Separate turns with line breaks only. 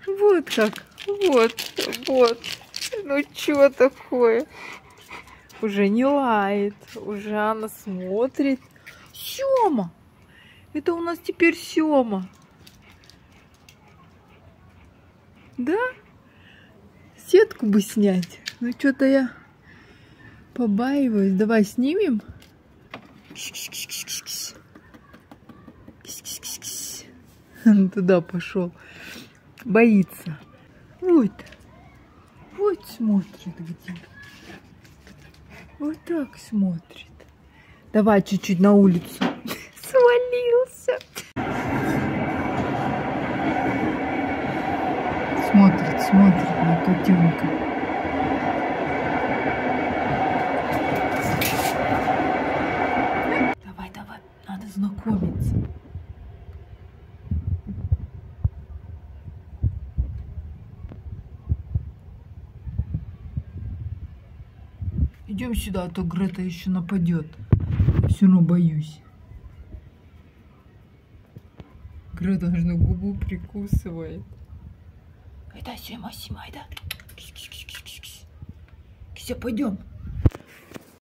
Вот как. Вот. Ну что такое? Уже не лает. Уже она смотрит. Сёма! Это у нас теперь Сёма. Да? Сетку бы снять. Ну что-то я побаиваюсь. Давай снимем. Он туда пошел. Боится. Вот смотрит где. Вот так смотрит. Давай чуть-чуть на улицу. Свалился. Смотрит на котенка. Давай, надо знакомиться. Идем сюда, а то Грета еще нападет. Все равно боюсь. Грета аж на губу прикусывает. Это Сема, да? Все, пойдем.